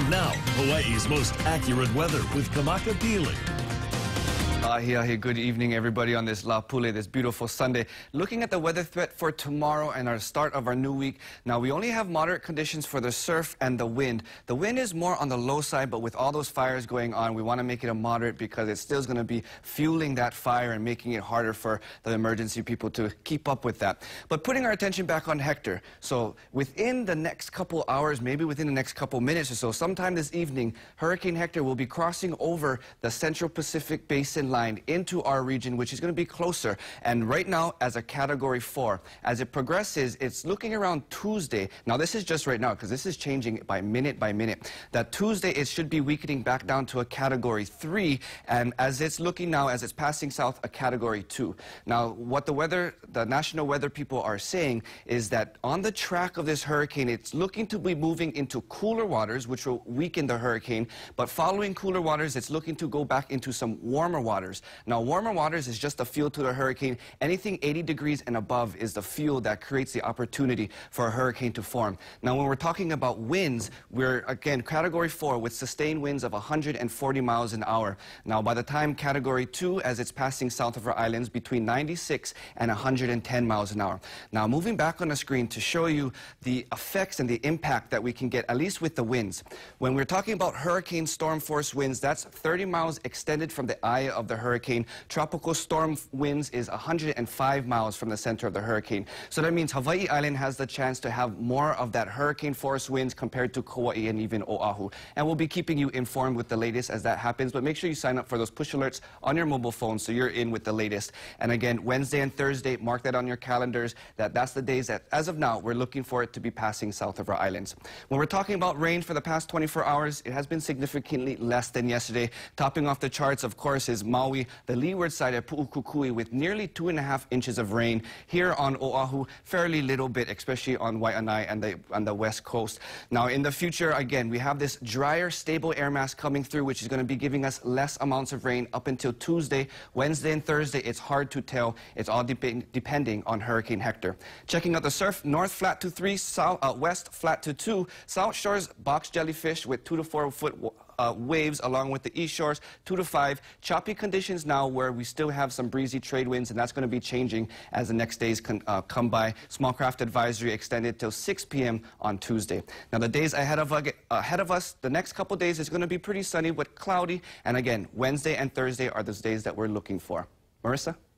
Now, Hawaii's most accurate weather with Kamaka Pili. Good evening, everybody, on this Lapule, this beautiful Sunday. Looking at the weather threat for tomorrow and our start of our new week. Now, we only have moderate conditions for the surf and the wind. The wind is more on the low side, but with all those fires going on, we want to make it a moderate because it still is going to be fueling that fire and making it harder for the emergency people to keep up with that. But putting our attention back on Hector. So within the next couple hours, maybe within the next couple minutes or so, sometime this evening, Hurricane Hector will be crossing over the Central Pacific Basin line into our region, which is going to be closer, and right now as a Category 4. As it progresses, it's looking around Tuesday. Now this is just right now because this is changing by minute. That Tuesday it should be weakening back down to a Category 3, and as it's looking now, as it's passing south, a Category 2. Now what the national weather people are saying is that on the track of this hurricane, it's looking to be moving into cooler waters, which will weaken the hurricane, but following cooler waters, it's looking to go back into some warmer waters. Now, warmer waters is just the fuel to the hurricane. Anything 80 degrees and above is the fuel that creates the opportunity for a hurricane to form. Now, when we're talking about winds, we're, again, Category 4 with sustained winds of 140 miles an hour. Now, by the time Category 2, as it's passing south of our islands, between 96 and 110 miles an hour. Now, moving back on the screen to show you the effects and the impact that we can get, at least with the winds. When we're talking about hurricane storm force winds, that's 30 miles extended from the eye of the hurricane. Tropical storm winds is 105 miles from the center of the hurricane. So that means Hawaii Island has the chance to have more of that hurricane force winds compared to Kauai and even Oahu. And we'll be keeping you informed with the latest as that happens, but make sure you sign up for those push alerts on your mobile phone so you're in with the latest. And again, Wednesday and Thursday, mark that on your calendars. That's the days that, as of now, we're looking for it to be passing south of our islands. When we're talking about rain for the past 24 hours, it has been significantly less than yesterday. Topping off the charts, of course, is Maui, the leeward side of Pu'ukukui, with nearly 2.5 inches of rain. Here on Oahu, fairly little bit, especially on Waianae and the west coast. Now, in the future, again, we have this drier, stable air mass coming through, which is going to be giving us less amounts of rain up until Tuesday. Wednesday and Thursday, it's hard to tell. It's all depending on Hurricane Hector. Checking out the surf, north flat to 3, south, west flat to 2. South shores, box jellyfish with 2 to 4 foot waves, along with the east shores, 2 to 5. Choppy conditions now where we still have some breezy trade winds, and that's going to be changing as the next days come by. Small craft advisory extended till 6 p.m. on Tuesday. Now, the days ahead of us, the next couple days is going to be pretty sunny but cloudy. And again, Wednesday and Thursday are those days that we're looking for. Marissa?